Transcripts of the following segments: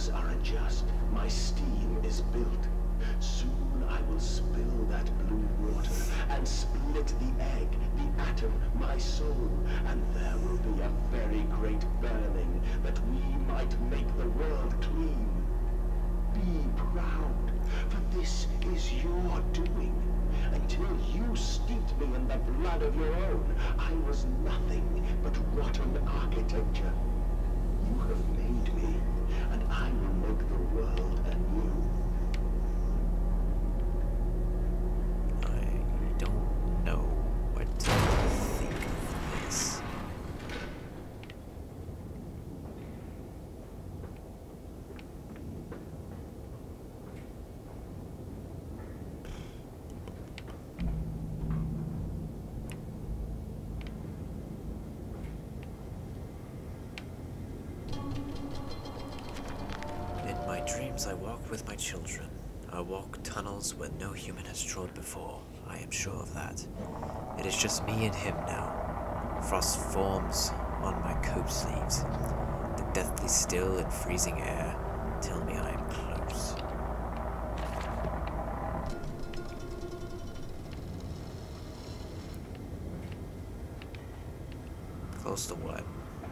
orders are adjust. My steam is built. Soon I will spill that blue water and split the egg, the atom, my soul, and there will be a very great burning that we might make the world clean. Be proud, for this is your doing. Until you steeped me in the blood of your own, I was nothing but rotten architecture. You have made me, and I will make the world anew. I don't know what to think of this. In my dreams, I walk with my children. I walk tunnels where no human has trod before. I am sure of that. It is just me and him now. Frost forms on my coat sleeves. The deathly still and freezing air tell me I am close. Close to what?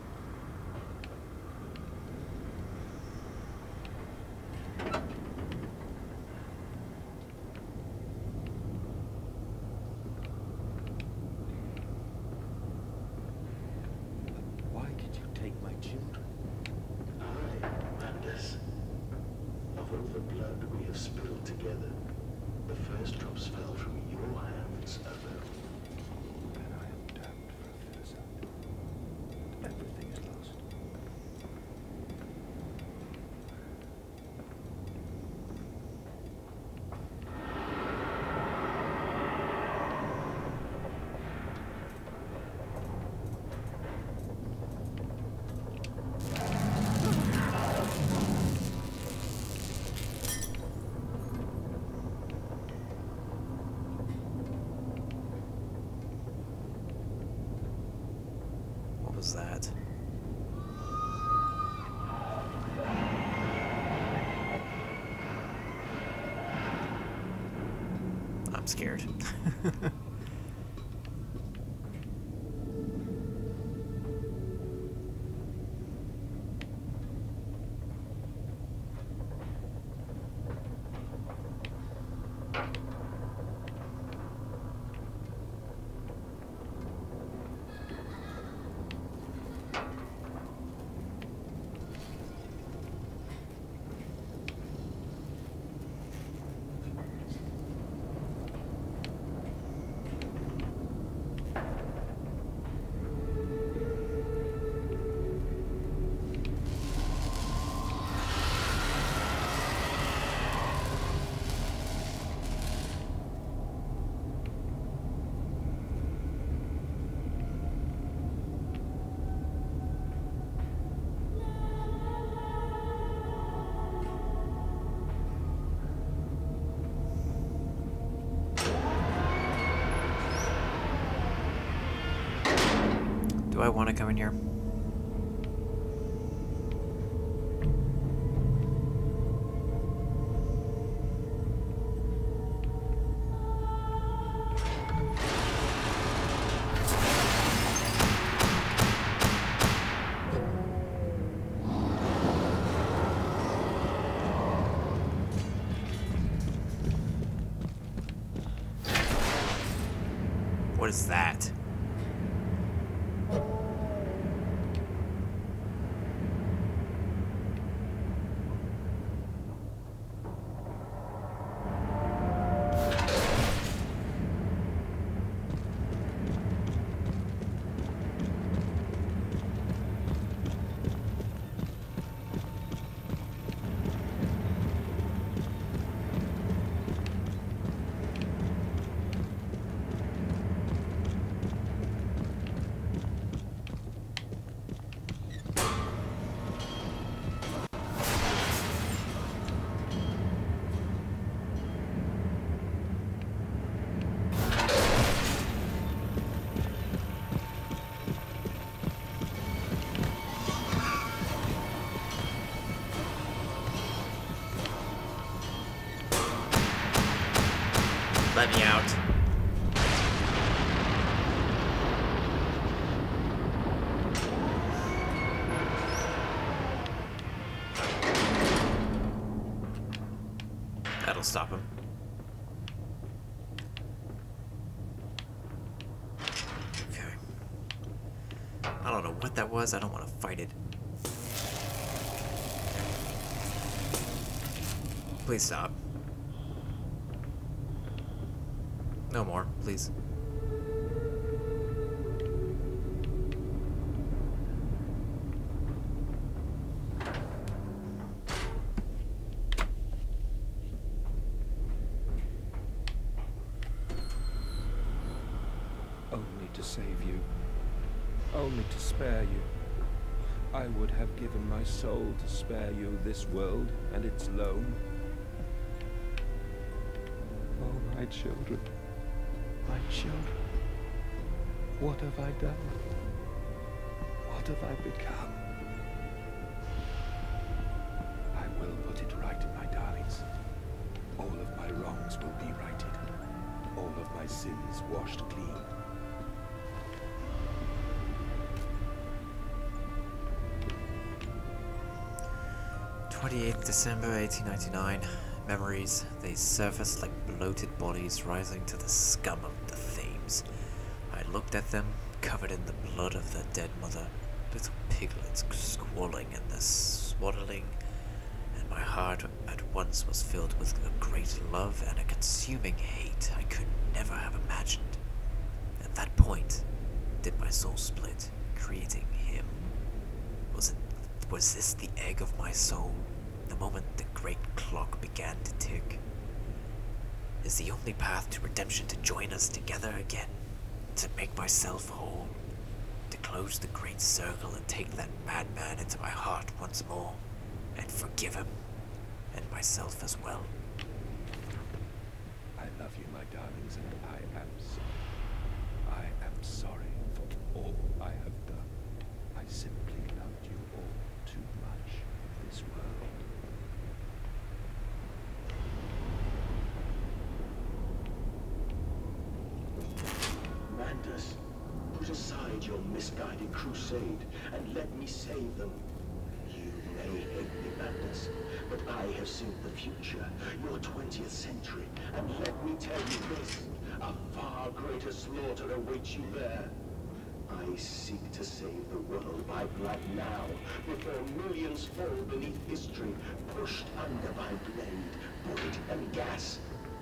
Why did you take my children? I, Mandus. Of all the blood we have spilled together, the first drops fell from your hands alone. Then I am damned for a filicide. Everything is lost. What was that? I'm scared. Do I want to come in here? What is that? let me out. That'll stop him. Okay. I don't know what that was. I don't want to fight it. Please stop. No more, please. Only to save you. Only to spare you. I would have given my soul to spare you this world and its loan. Oh, my children. My children. What have I done? What have I become? I will put it right, my darlings. All of my wrongs will be righted. All of my sins washed clean. 28th December 1899. Memories, they surfaced like bloated bodies rising to the scum of the Thames. I looked at them, covered in the blood of their dead mother, little piglets squalling in the swaddling, and my heart at once was filled with a great love and a consuming hate I could never have imagined. At that point, did my soul split, creating him? Was this the egg of my soul? The moment the great clock began to tick. Is the only path to redemption to join us together again? To make myself whole? To close the great circle and take that madman into my heart once more? And forgive him? And myself as well? I love you, my darlings, and I am sorry. I am sorry for all I have done. I simply loved you all too much in this world. Mandus, put aside your misguided crusade and let me save them. You may hate me, Mandus, but I have seen the future, your 20th century, and let me tell you this, a far greater slaughter awaits you there. I seek to save the world by blood now, before millions fall beneath history, pushed under by blade, bullet, and gas.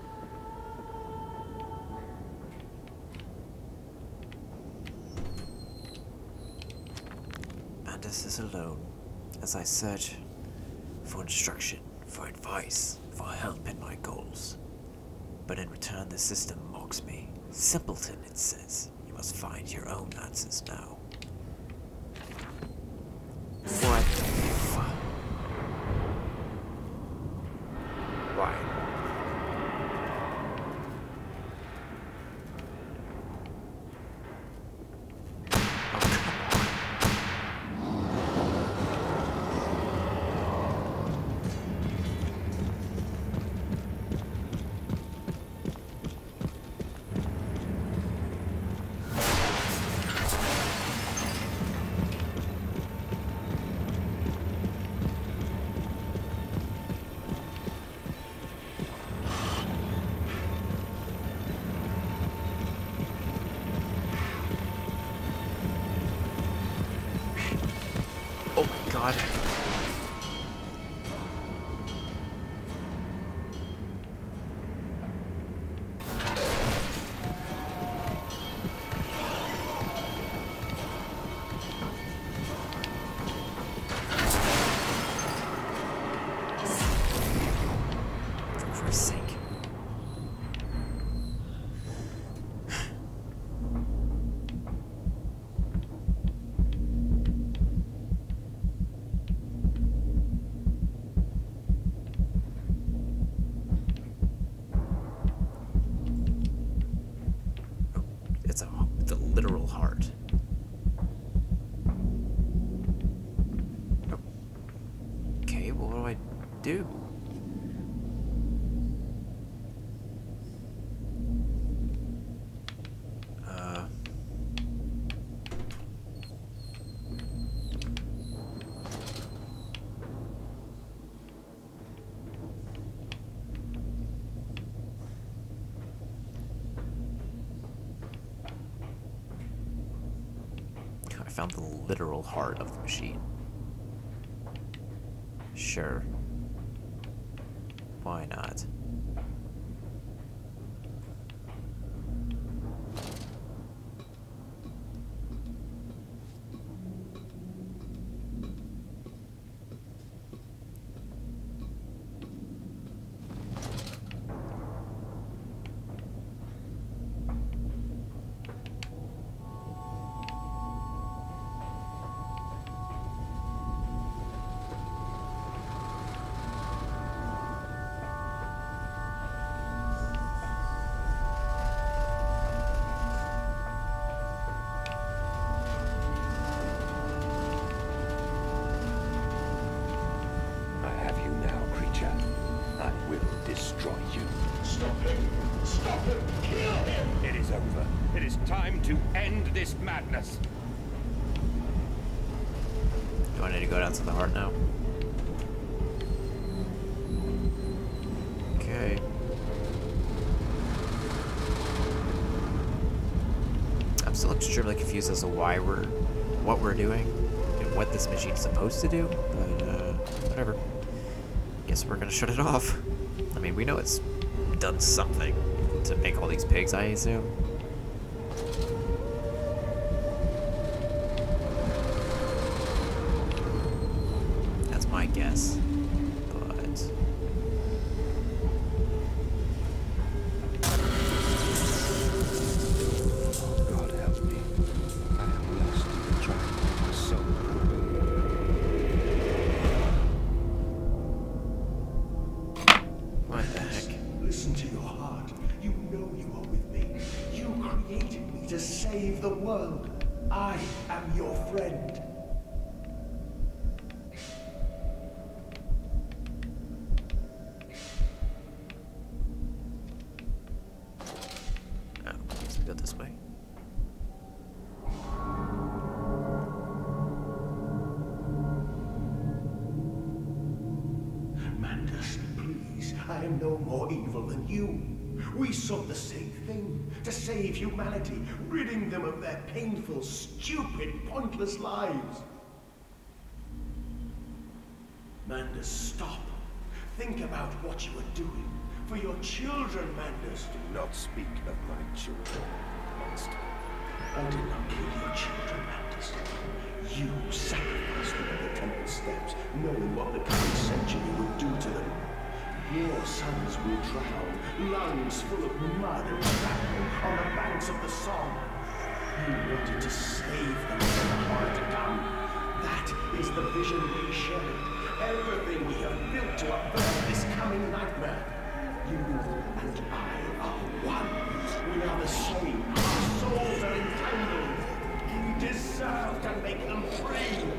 Mandus is alone, as I search for instruction, for advice, for help in my goals. But in return, the system mocks me. Simpleton, it says. You must find your own answers now. What the fuck? Why? Oh my god. For Christ's sake. It's a literal heart. Okay, well, what do I do? found the literal heart of the machine. Sure. Why not? Destroy you. Stop him! Stop him! Kill him! It is over. It is time to end this madness. Do I need to go down to the heart now? Okay. I'm still extremely confused as to what we're doing and what this machine's supposed to do, but whatever. Guess we're gonna shut it off. I mean, we know it's done something to make all these pigs, I assume. That's my guess. But God help me. I am lost in the track of my soul. what the heck? Listen to your heart. You know you are with me. You created me to save the world. I am your friend. Oh, guess we go this way. Mandus, please, I am no more evil than you. We sought the same thing, to save humanity, ridding them of their painful, stupid, pointless lives. Mandus, stop. Think about what you are doing. For your children, Mandus. Do not speak of my children, monster. I did not kill your children, Mandus. You sacrificed them at the temple steps, knowing what the coming century would do to them. Your sons will drown, lungs full of mud and tobacco on the banks of the Somme. You wanted to save them from the horror to come. That is the vision we shared. Everything we have built to avert this coming nightmare. You and I are one. We are the same. Our souls are entangled. We deserve to make them free.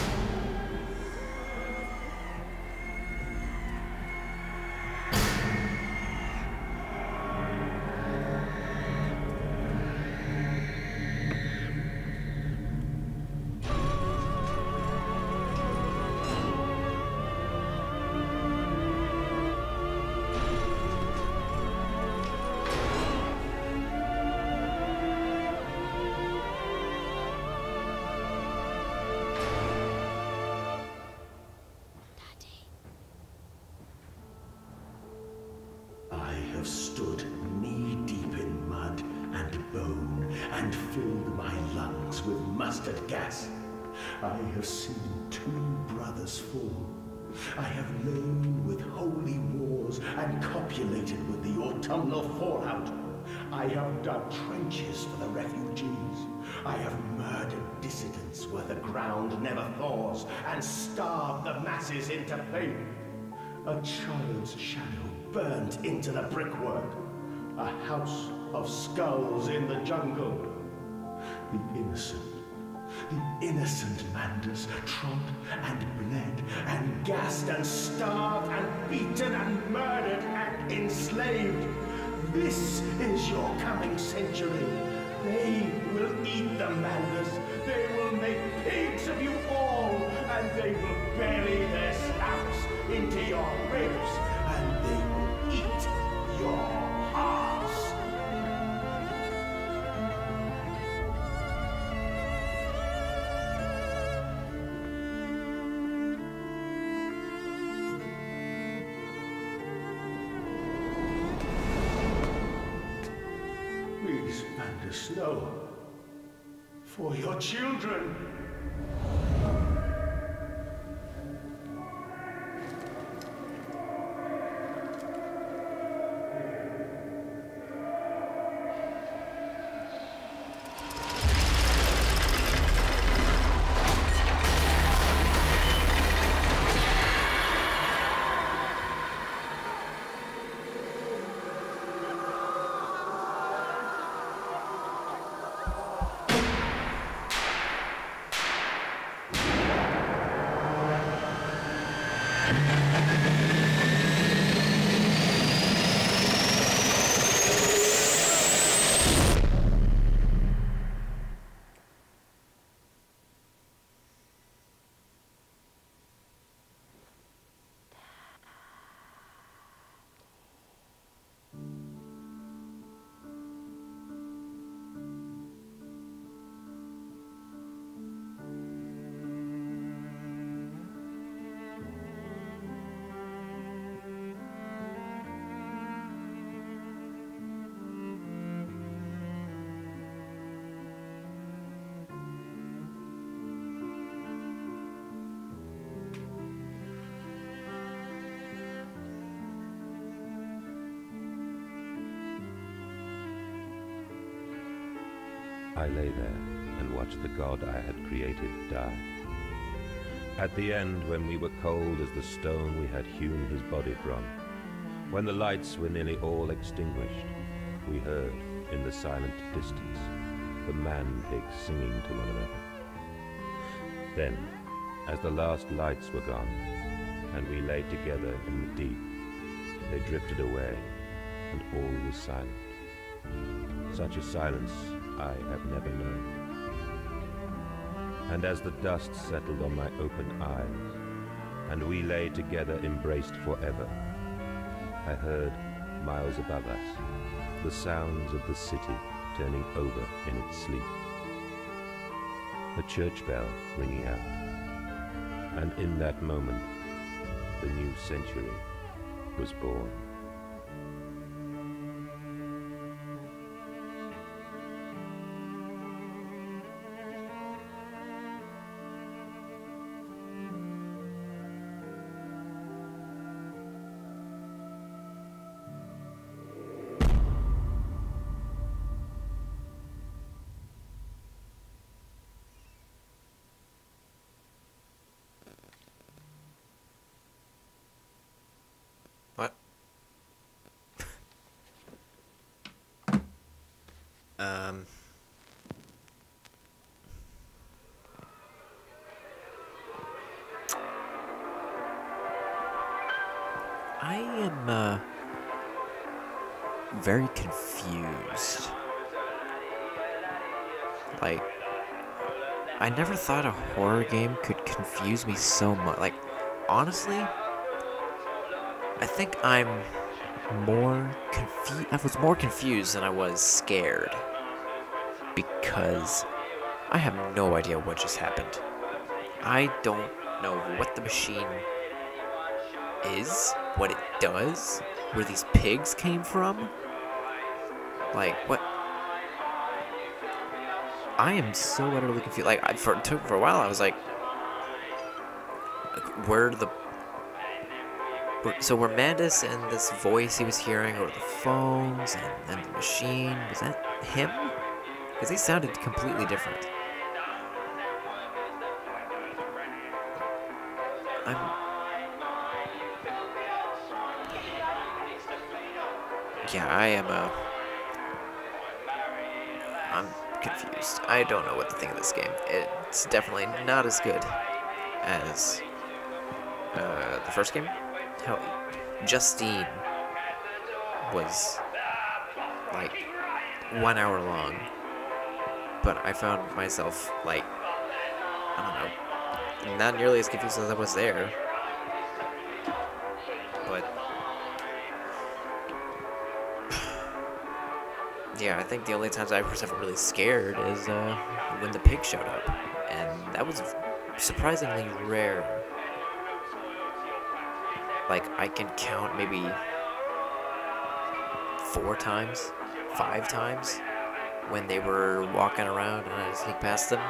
Stood knee-deep in mud and bone, and filled my lungs with mustard gas. I have seen 2 brothers fall. I have lain with holy wars and copulated with the autumnal fallout. I have dug trenches for the refugees. I have murdered dissidents where the ground never thaws, and starved the masses into faith. A child's shadow burned into the brickwork. A house of skulls in the jungle. The innocent Mandus trod and bled and gassed and starved and beaten and murdered and enslaved. This is your coming century. They will eat the Mandus. They will make pigs of you all, and they will bury their snouts into your ribs, and they will eat your hearts. Mandus, no. For your children. I lay there and watched the god I had created die. At the end, when we were cold as the stone we had hewn his body from, when the lights were nearly all extinguished, we heard, in the silent distance, the man-pigs singing to one another. Then, as the last lights were gone, and we lay together in the deep, they drifted away, and all was silent. Such a silence I have never known. And as the dust settled on my open eyes, and we lay together embraced forever, I heard, miles above us, the sounds of the city turning over in its sleep. A church bell ringing out, and in that moment, the new century was born. What? I am, very confused. Like, I never thought a horror game could confuse me so much. Like, honestly, I think I'm more confused. I was more confused than I was scared. Because I have no idea what just happened. I don't know what the machine is, what it does, where these pigs came from. Like, what? I am so utterly confused. Like, for a while, I was like, where the... So were Mandus and this voice he was hearing over the phones and the machine, was that him? Because they sounded completely different. Yeah, I'm confused. I don't know what to think of this game. It's definitely not as good as the first game. Hell, Justine was like 1 hour long, but I found myself like, I don't know, not nearly as confused as I was there. But yeah, I think the only times I was ever really scared is when the pig showed up, and that was surprisingly rare. Like, I can count maybe 4 times, 5 times when they were walking around and I sneaked past them.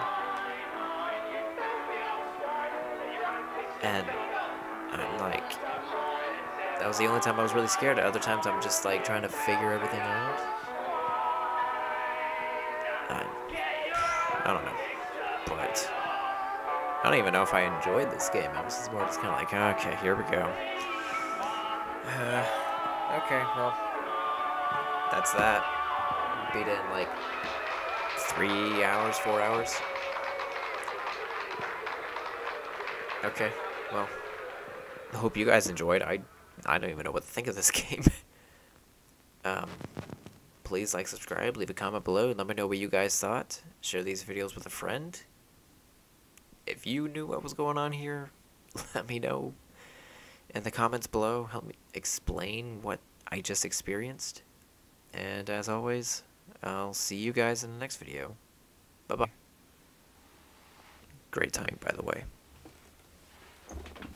And I'm like, that was the only time I was really scared. Other times I'm just like trying to figure everything out. I don't know, but I don't even know if I enjoyed this game. I was just more just kind of like, okay, here we go. Okay, well, that's that. Beat it in like 3 hours, 4 hours. Okay, well, I hope you guys enjoyed. I don't even know what to think of this game. Please like, subscribe, leave a comment below, and let me know what you guys thought. Share these videos with a friend. If you knew what was going on here, let me know in the comments below. Help me explain what I just experienced. And as always, I'll see you guys in the next video. Bye-bye. Great time, by the way.